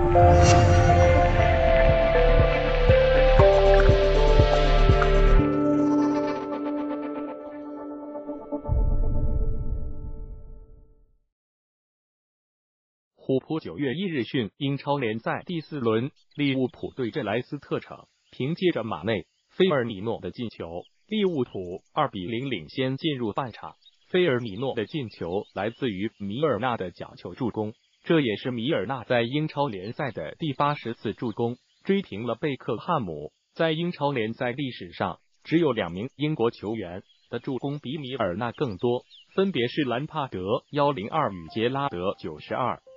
虎扑9月1日讯，英超联赛第4轮，利物浦对阵莱斯特城，凭借着马内、菲尔米诺的进球，利物浦2-0领先进入半场。菲尔米诺的进球来自于米尔纳的角球助攻，这也是米尔纳在英超联赛的第80次助攻，追平了贝克汉姆。在英超联赛历史上，只有2名英国球员的助攻比米尔纳更多，分别是兰帕德102与杰拉德92。